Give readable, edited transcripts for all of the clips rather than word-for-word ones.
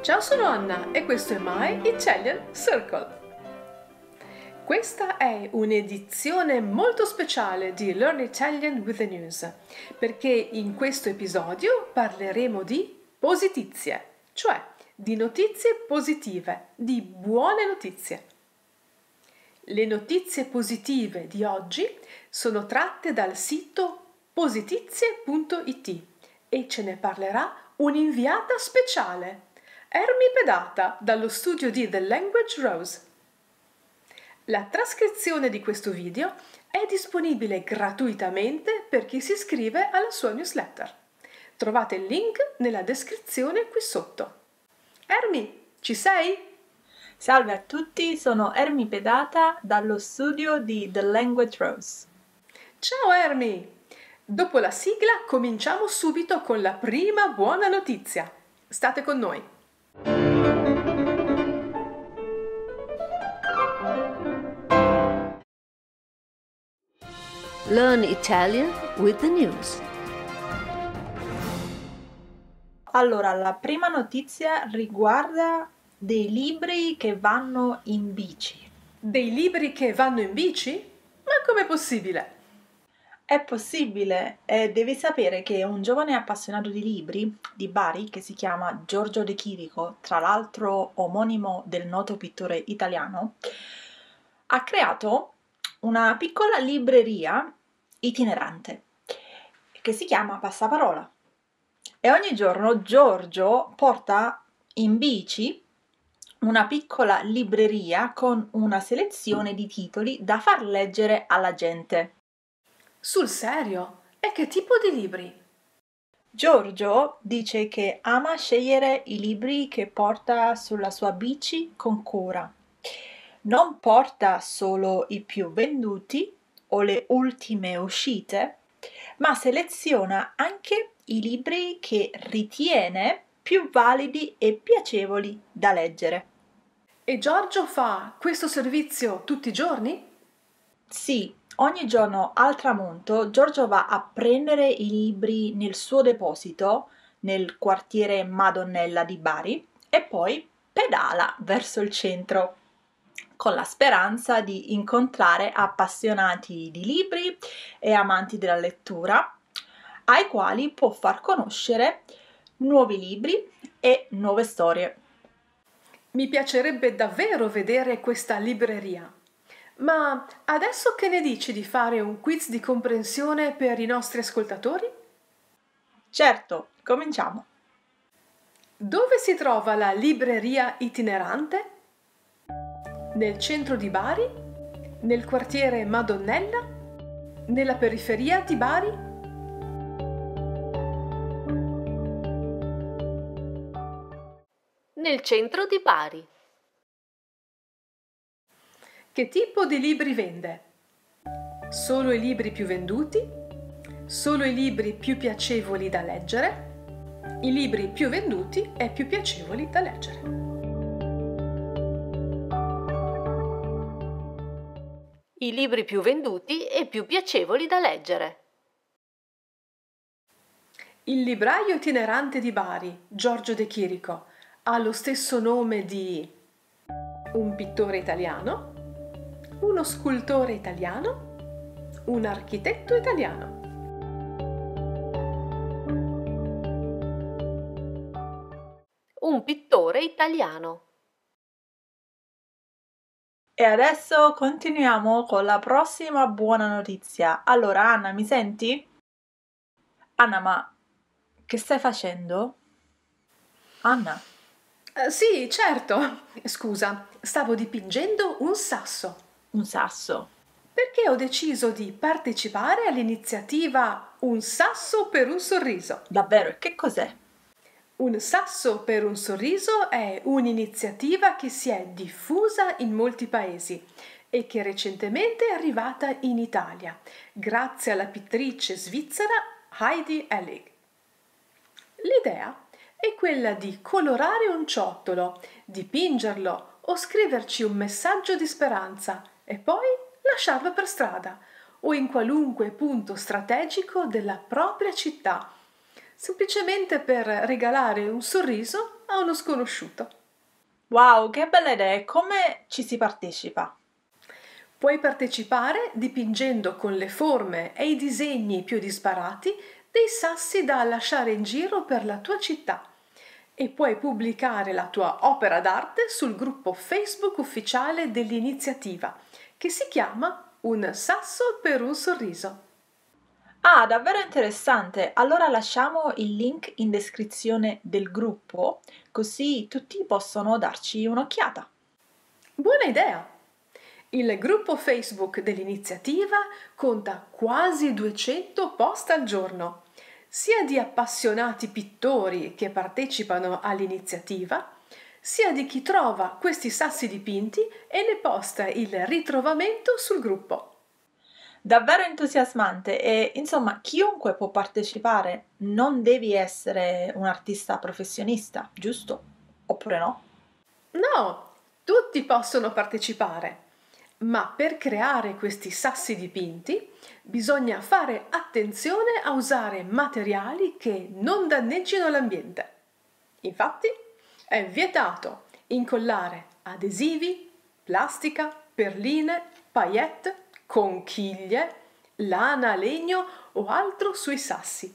Ciao, sono Anna e questo è My Italian Circle. Questa è un'edizione molto speciale di Learn Italian with the News, perché in questo episodio parleremo di positizie, cioè di notizie positive, di buone notizie. Le notizie positive di oggi sono tratte dal sito positizie.it e ce ne parlerà un'inviata speciale, Ermy Pedata, dallo studio di The Language Rose. La trascrizione di questo video è disponibile gratuitamente per chi si iscrive alla sua newsletter. Trovate il link nella descrizione qui sotto. Ermy, ci sei? Salve a tutti, sono Ermy Pedata dallo studio di The Language Rose. Ciao Ermy! Dopo la sigla cominciamo subito con la prima buona notizia. State con noi. Learn Italian with the News. Allora, la prima notizia riguarda dei libri che vanno in bici. Dei libri che vanno in bici? Ma com'è possibile? È possibile, devi sapere che un giovane appassionato di libri di Bari, che si chiama Giorgio De Chirico, tra l'altro omonimo del noto pittore italiano, ha creato una piccola libreria itinerante che si chiama Passaparola. E ogni giorno Giorgio porta in bici una piccola libreria con una selezione di titoli da far leggere alla gente. Sul serio? E che tipo di libri? Giorgio dice che ama scegliere i libri che porta sulla sua bici con cura. Non porta solo i più venduti o le ultime uscite, ma seleziona anche i libri che ritiene più validi e piacevoli da leggere. E Giorgio fa questo servizio tutti i giorni? Sì, ogni giorno al tramonto Giorgio va a prendere i libri nel suo deposito nel quartiere Madonnella di Bari e poi pedala verso il centro con la speranza di incontrare appassionati di libri e amanti della lettura, ai quali può far conoscere nuovi libri e nuove storie. Mi piacerebbe davvero vedere questa libreria. Ma adesso che ne dici di fare un quiz di comprensione per i nostri ascoltatori? Certo, cominciamo. Dove si trova la libreria itinerante? Nel centro di Bari? Nel quartiere Madonnella? Nella periferia di Bari? Nel centro di Bari. Che tipo di libri vende? Solo i libri più venduti? Solo i libri più piacevoli da leggere? I libri più venduti e più piacevoli da leggere. I libri più venduti e più piacevoli da leggere. Il libraio itinerante di Bari, Giorgio De Chirico, ha lo stesso nome di un pittore italiano, uno scultore italiano, un architetto italiano. Un pittore italiano. E adesso continuiamo con la prossima buona notizia. Allora, Anna, mi senti? Anna, ma che stai facendo? Anna? Sì, certo. Scusa, stavo dipingendo un sasso. Un sasso. Perché ho deciso di partecipare all'iniziativa Un sasso per un sorriso. Davvero, e che cos'è? Un sasso per un sorriso è un'iniziativa che si è diffusa in molti paesi e che recentemente è arrivata in Italia, grazie alla pittrice svizzera Heidi Ellig. L'idea è quella di colorare un ciottolo, dipingerlo o scriverci un messaggio di speranza e poi lasciarlo per strada o in qualunque punto strategico della propria città, semplicemente per regalare un sorriso a uno sconosciuto. Wow, che bella idea! Come ci si partecipa? Puoi partecipare dipingendo con le forme e i disegni più disparati dei sassi da lasciare in giro per la tua città e puoi pubblicare la tua opera d'arte sul gruppo Facebook ufficiale dell'iniziativa che si chiama Un sasso per un sorriso. Ah, davvero interessante! Allora lasciamo il link in descrizione del gruppo, così tutti possono darci un'occhiata. Buona idea! Il gruppo Facebook dell'iniziativa conta quasi 200 post al giorno, sia di appassionati pittori che partecipano all'iniziativa, sia di chi trova questi sassi dipinti e ne posta il ritrovamento sul gruppo. Davvero entusiasmante e insomma chiunque può partecipare, non devi essere un artista professionista, giusto? Oppure no? No, tutti possono partecipare, ma per creare questi sassi dipinti bisogna fare attenzione a usare materiali che non danneggino l'ambiente. Infatti, è vietato incollare adesivi, plastica, perline, paillette, conchiglie, lana, legno o altro sui sassi.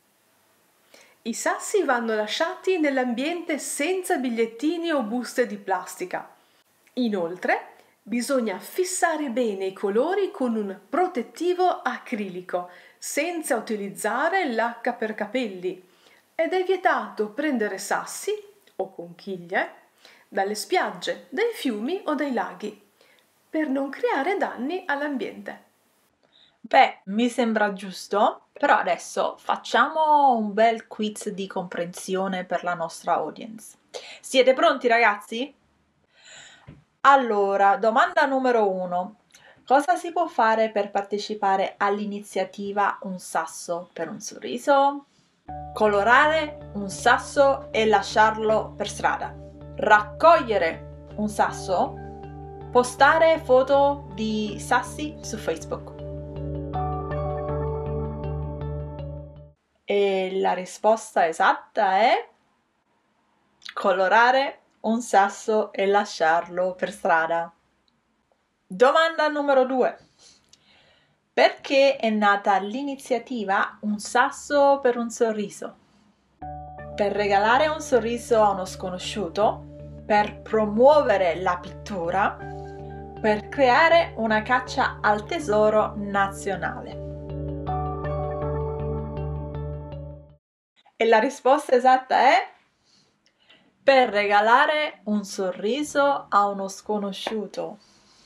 I sassi vanno lasciati nell'ambiente senza bigliettini o buste di plastica. Inoltre, bisogna fissare bene i colori con un protettivo acrilico, senza utilizzare l'H per capelli, ed è vietato prendere sassi o conchiglie dalle spiagge, dai fiumi o dai laghi, per non creare danni all'ambiente. Beh, mi sembra giusto, però adesso facciamo un bel quiz di comprensione per la nostra audience. Siete pronti, ragazzi? Allora, domanda numero 1. Cosa si può fare per partecipare all'iniziativa Un sasso per un sorriso? Colorare un sasso e lasciarlo per strada. Raccogliere un sasso. Postare foto di sassi su Facebook. E la risposta esatta è colorare un sasso e lasciarlo per strada. Domanda numero 2. Perché è nata l'iniziativa Un sasso per un sorriso? Per regalare un sorriso a uno sconosciuto, per promuovere la pittura, per creare una caccia al tesoro nazionale. E la risposta esatta è per regalare un sorriso a uno sconosciuto.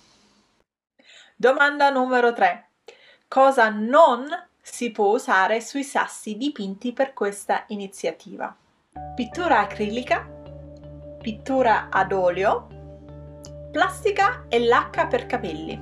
Domanda numero 3. Cosa non si può usare sui sassi dipinti per questa iniziativa? Pittura acrilica, pittura ad olio, plastica e lacca per capelli.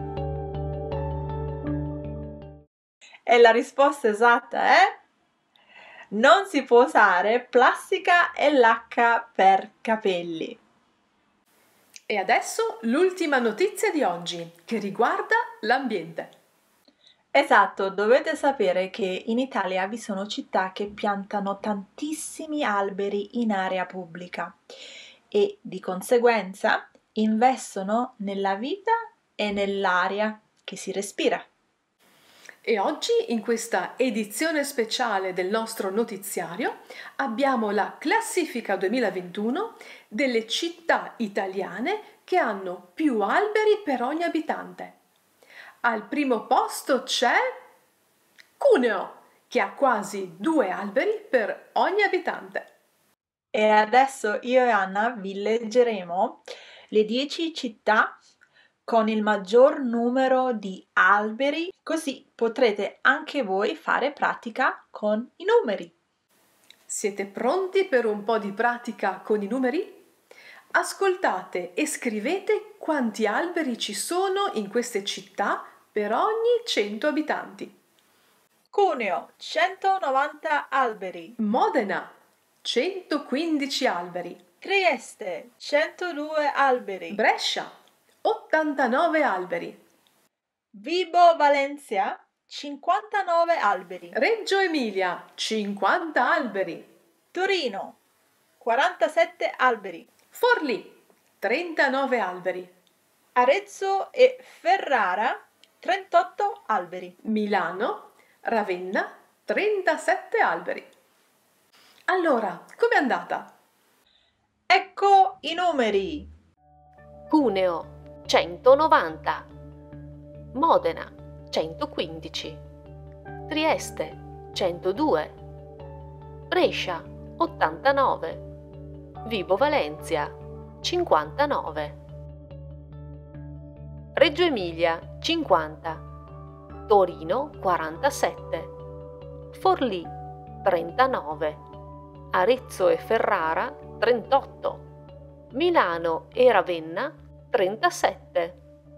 E la risposta esatta è non si può usare plastica e lacca per capelli. E adesso l'ultima notizia di oggi, che riguarda l'ambiente. Esatto, dovete sapere che in Italia vi sono città che piantano tantissimi alberi in area pubblica e di conseguenza investono nella vita e nell'aria che si respira. E oggi, in questa edizione speciale del nostro notiziario, abbiamo la classifica 2021 delle città italiane che hanno più alberi per ogni abitante. Al primo posto c'è Cuneo, che ha quasi 2 alberi per ogni abitante. E adesso io e Anna vi leggeremo le 10 città con il maggior numero di alberi, così potrete anche voi fare pratica con i numeri. Siete pronti per un po' di pratica con i numeri? Ascoltate e scrivete quanti alberi ci sono in queste città per ogni 100 abitanti. Cuneo, 190 alberi. Modena, 115 alberi. Trieste, 102 alberi. Brescia, 89 alberi. Vibo Valencia, 59 alberi. Reggio Emilia, 50 alberi. Torino, 47 alberi. Forlì, 39 alberi. Arezzo e Ferrara, 38 alberi. Milano, Ravenna, 37 alberi. Allora, com'è andata? Ecco i numeri. Cuneo 190, Modena 115, Trieste 102, Brescia 89, Vibo Valentia 59, Reggio Emilia 50, Torino 47, Forlì 39, Arezzo e Ferrara 38, Milano e Ravenna 37.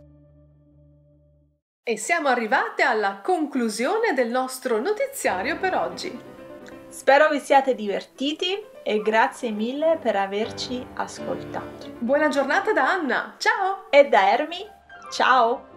E siamo arrivate alla conclusione del nostro notiziario per oggi. Spero vi siate divertiti e grazie mille per averci ascoltato. Buona giornata da Anna, ciao! E da Ermy, ciao!